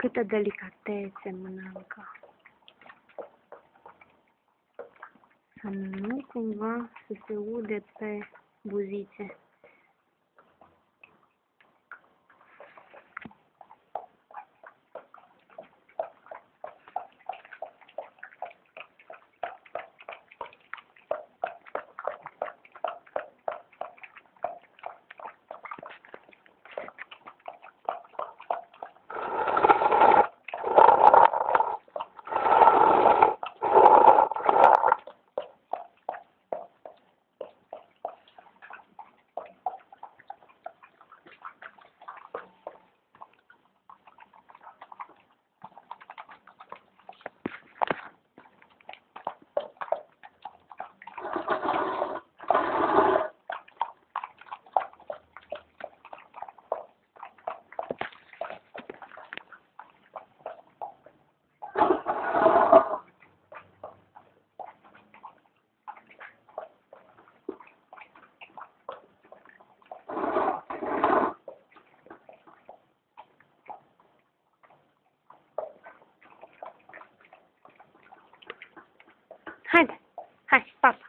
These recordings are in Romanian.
Câtă delicatețe mănâncă. Să nu cumva să se ude pe buzițe. Haide, hai, papa.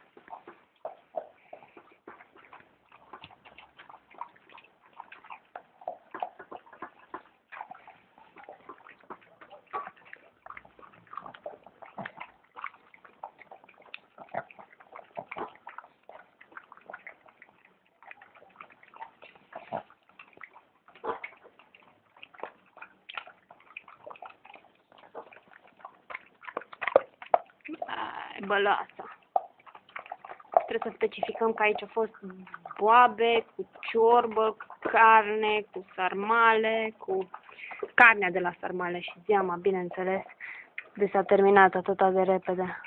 Bălasa. Trebuie să specificăm că aici a fost boabe, cu ciorbă, cu carne, cu sarmale, cu carnea de la sarmale și zeama, bineînțeles. Deci s-a terminat atât de repede.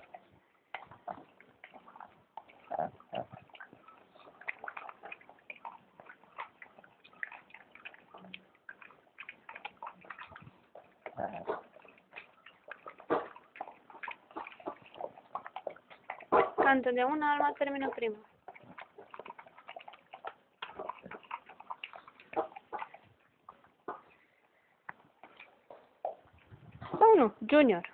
Ca întotdeauna, Alma termină prima. Sau nu, Junior.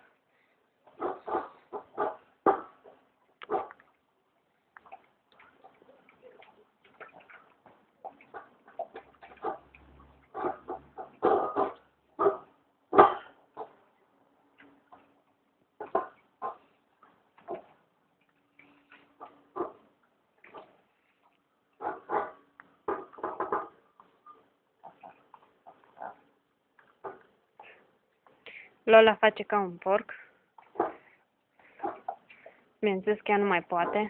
Lola face ca un porc. Bineînțeles că ea nu mai poate.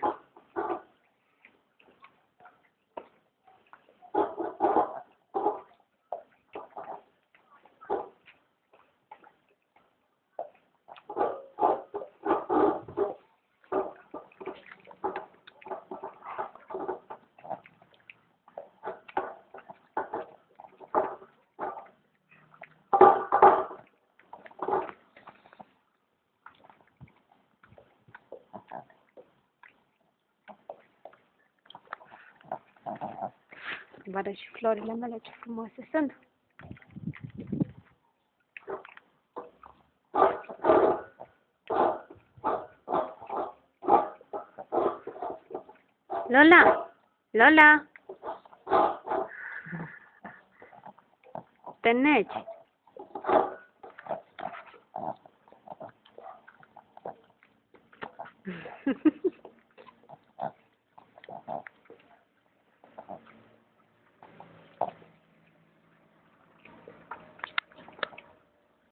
Vadă și florile mele ce frumoase sunt. Lola! Lola! Te neci!